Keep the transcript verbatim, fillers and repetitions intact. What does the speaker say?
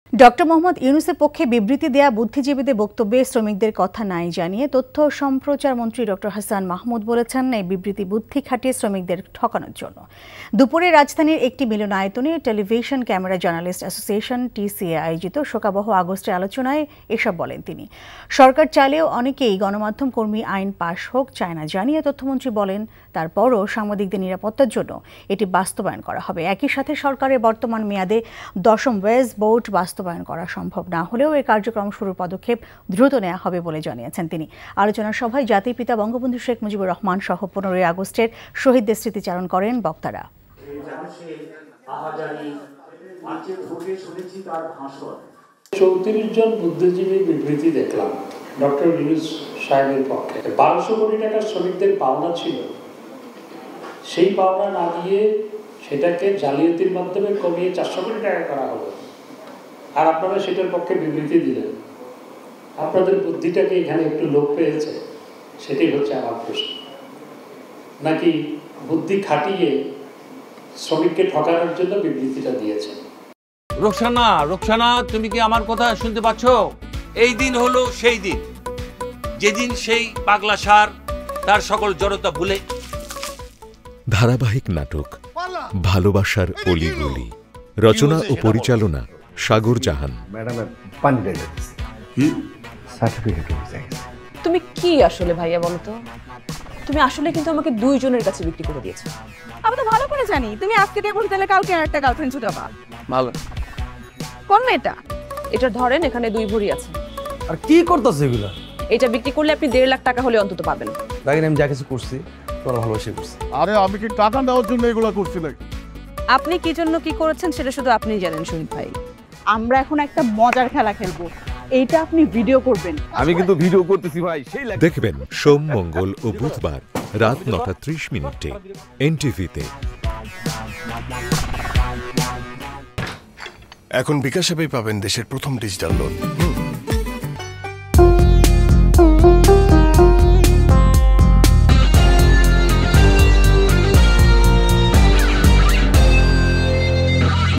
Doctor Mohammad ইউনূসের পক্ষে বিবৃতি দেয়া বুদ্ধিজীবীদের বক্তব্যে শ্রমিকদের কথা নাই জানিয়ে তথ্য ও সম্প্রচার মন্ত্রী ডক্টর হাসান মাহমুদ বলেছেন, এই বিবৃতি বুদ্ধি খাটিয়ে শ্রমিকদের ঠকানোর জন্য। দুপুরে রাজধানীর একটি মিলনায়তনে television camera journalist association TCA আয়োজিত শোকাবহ আগস্টের আলোচনায় এসব বলেন তিনি। সরকার চাইলেও অনেকেই গণমাধ্যম কর্মী আইন পাশ হোক চায় না জানিয়ে তথ্যমন্ত্রী বলেন, তারপরও সাংবাদিকদের নিরাপত্তার জন্য এটি বাস্তবায়ন করা হবে। একই সাথে সরকারের বর্তমান মেয়াদে দশম ওয়েজ বোর্ড বাস্তবায়ন করা সম্ভব না হলেও এই কার্যক্রম শুরুর পদক্ষেপ দ্রুত নেওয়া হবে বলে জানিয়েছেন তিনি। আলোচনা সভায় জাতির পিতা বঙ্গবন্ধু শেখ মুজিবুর রহমান সহ পনেরোই আগস্টের শহীদদের স্মৃতিচারণ করেন বক্তারা। চৌত্রিশ জন বুদ্ধিজীবীর বিবৃতি দেখলাম ডক্টর ইউনূস সাহেবের পক্ষে। বারোশো কোটি টাকার শ্রমিকদের পাওনা ছিল, সেই পাওনা না দিয়ে সেটাকে জালিয়াতির মাধ্যমে কমিয়ে চারশো কোটি টাকা করা হলো, আর আপনারা সেটার পক্ষে বিবৃতি দিলেন। আপনাদের বুদ্ধিটাকে এখানে একটু লোপ পেয়েছে, সেটাই হচ্ছে আমার প্রশ্ন। নাকি বুদ্ধি খাটিয়ে শ্রমিককে ঠকানোর জন্য বিবৃতিটা দিয়েছে? রোকসানা, রোকসানা, তুমি কি আমার কথা শুনতে পাচ্ছ? এই দিন হলো সেই দিন যেদিন সেই পাগলা সার তার সকল জড়তা ভুলে। ধারাবাহিক নাটক ভালোবাসার অলিগলি, রচনা ও পরিচালনা সাগর জাহান। তুমি কি আসলে ভাইয়া বলো তো? তুমি আসলে কিন্তু আমাকে দুইজনের কাছে বিক্রি করে দিয়েছো। আমি তো ভালো করে জানি তুমি আজকে দিয়ে বলতে কালকে আর একটা গার্লফ্রেন্ড ছুটে পাবা। ভালো কোন মেয়েটা? এটা ধরেন এখানে দুই ভরি আছে। আর কি করতেছে এগুলা? এটা বিক্রি করলে আপনি দেড় লাখ টাকা হলে অন্তত পাবেন। দেখেন আমি যা কিছু করছি তোরা ভালোবাসে করছি। আরে আমি কি টাকা নেওয়ার জন্য এগুলা করছি নাকি? আপনি কি জন্য কি করেছেন সেটা শুধু আপনিই জানেন শহীদ ভাই। আমরা এখন একটা মজার খেলা খেলবো, এইটা আপনি ভিডিও করবেন। আমি কিন্তু ভিডিও করতেছি ভাই। সেই দেখবেন সোম, মঙ্গল ও বুধবার রাত নটা ত্রিশ মিনিটে এনটিভিতে। এখন বিকাশ অ্যাপে পাবেন দেশের প্রথম ডিজিটাল লোন।